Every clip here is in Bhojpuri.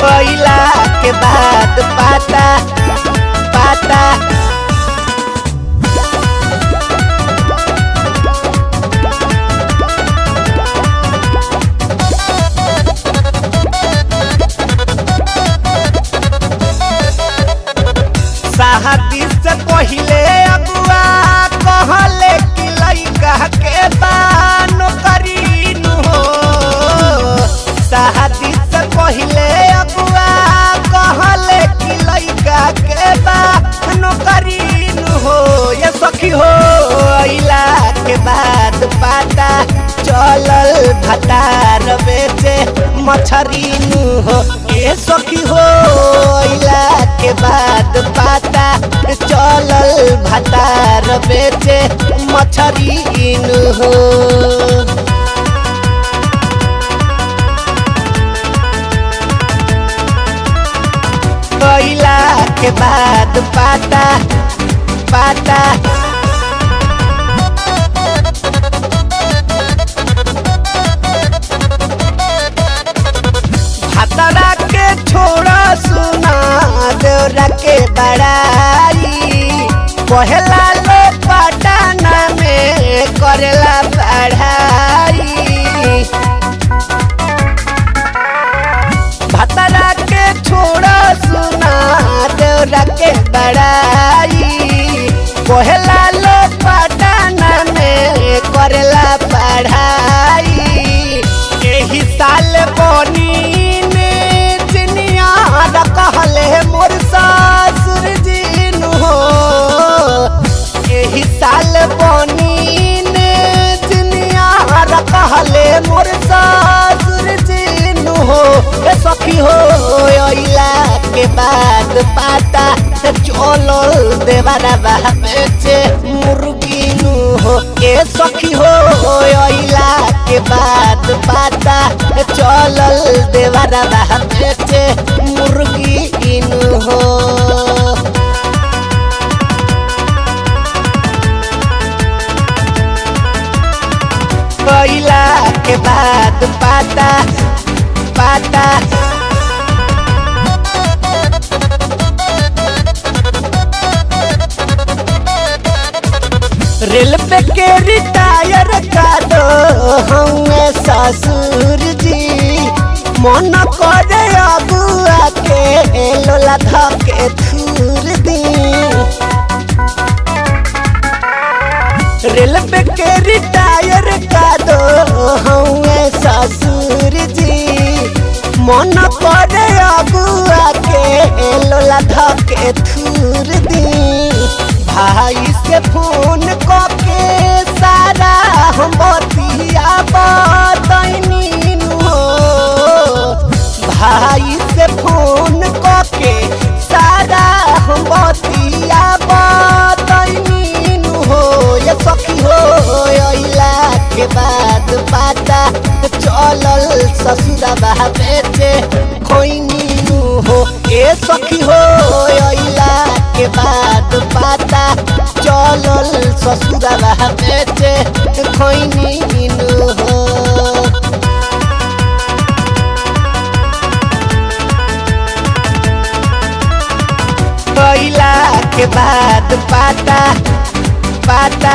कोयला के बाद पाता पाता शादी से पहले अगुआ कहले कि लइका के बानो करीनु हो। शादी से पहले अगुआ कहले कि लइका के बानो करीनु हो। ये सखी हो अइला के बाद पाता चलल भतार बेचे मछरीनु हो। ये सखी हो अइला के बाद पाता चलल भतार बेचे मछरीनु हो। कोयला के बाद पाता पाता भतरा के छोड़ा सुना देवरा के बड़ाई पहला लो पटना में करेला पढ़ाई। भतरा के छोड़ा सुना देवरा के बड़ाई पहला लो पटना में करेला पढ़ाई। यही साल बनी कहले मोर ससुर जी नु हो। यही साल बनी ने जिनियार कहले मोर ससुर जी नु हो। सखी हो अइला के बाद पाता चलो देवारा बेचे मुर्गी नु हो। ए सखी हो अइला के बाद पाता चलल देवारा बेचे मुर्गी नु हो। कोयला के बाद पाता पाता रेलवे के रिटायर का दो हमें ससुर जी मन करे अगुआ के लोला धके थूर दी। रेलवे के रिटायर का दो हमें ससुर जी मन करे अगुआ के लोला धके थूर दी। भाई से फोन करके सारा हम बतिया बतैनी हो। भाई से फोन करके सारा हम बतिया बतैनी हो। ये सखी हो अइला के बाद पाता चलल ससुरा बेचे खोइनी हो। ए सखी हो अइला के बाद पाता चलल ससुरा बेचे खोइनी हो। कोयला के बाद पाता पाता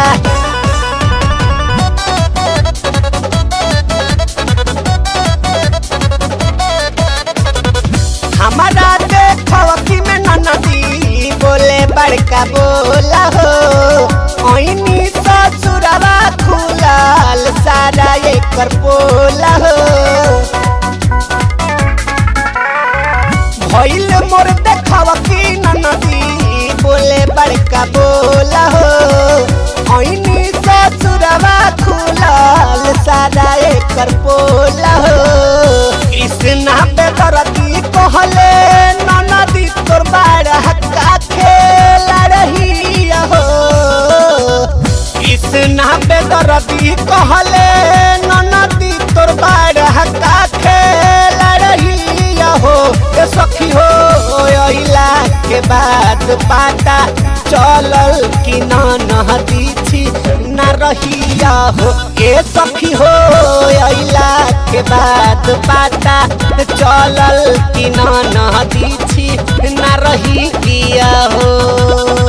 हमारा देखो कि में ननदी बोले बड़का बोला हो। ओइनी ससुरवा खुलाल सारा एकर बोला हो। भइल मोर देखो कि ननदी बोले बड़का बोला हो। ओइनी ससुरवा खुलाल सारा एकर बोला हो। कृष्णा बेदरदी कहले ननदी तोर बड़ा का खेला रही हो। कृष्णा बेदरदी कहले ननदी तोर बड़ा का खेला रही हो। सखी हो अइला के बाद पाता चलल कि ना दीछी न रहिया हो ए सखी हो अइला के बाद पता चलल कि ना दीछी न रहिया हो।